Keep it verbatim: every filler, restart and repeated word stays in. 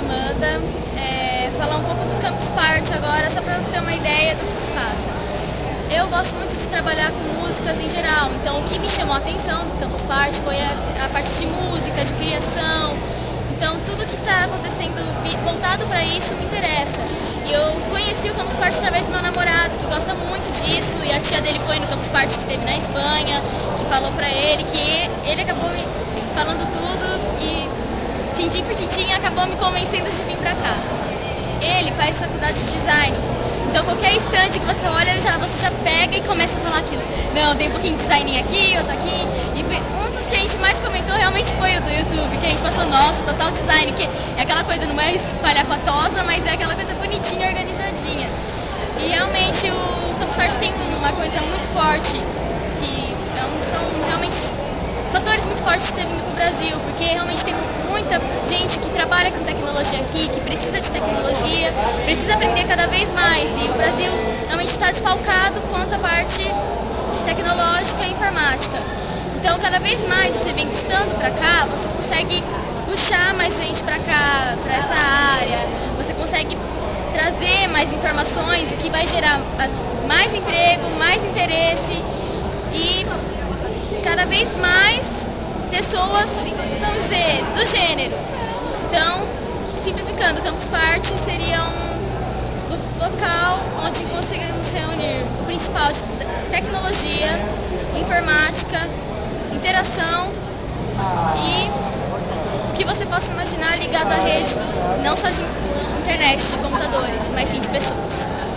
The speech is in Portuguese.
Amanda, é, falar um pouco do Campus Party agora, só para você ter uma ideia do que se passa. Eu gosto muito de trabalhar com músicas em geral, então o que me chamou a atenção do Campus Party foi a, a parte de música, de criação. Então tudo que está acontecendo voltado para isso me interessa. E eu conheci o Campus Party através do meu namorado, que gosta muito disso, e a tia dele foi no Campus Party que teve na Espanha, que falou para ele, que ele acabou me falando tudo e tintim por tintim acabou me convencendo de vir para cá. Ele faz faculdade de design, então qualquer estande que você olha, já, você já pega e começa a falar aquilo. Não, tem um pouquinho de design aqui, outro aqui. E um dos que a gente mais comentou realmente foi o do YouTube, que a gente passou, nossa, total design, que é aquela coisa não é espalhafatosa, mas é aquela coisa bonitinha, organizadinha. E realmente o Campus Party tem uma coisa muito forte, que é um, são realmente fatores muito fortes de ter vindo para o Brasil, porque realmente tem muita gente que trabalha com tecnologia aqui, que precisa de tecnologia, precisa aprender cada vez mais, e o Brasil realmente está desfalcado quanto à parte tecnológica e informática. Então, cada vez mais você vem estando para cá, você consegue puxar mais gente para cá, para essa área, você consegue trazer mais informações, o que vai gerar mais emprego, mais interesse e cada vez mais pessoas, vamos dizer, do gênero. Então, simplificando, o Campus Party seria um local onde conseguimos reunir o principal de tecnologia, informática, interação e o que você possa imaginar ligado à rede, não só de internet, de computadores, mas sim de pessoas.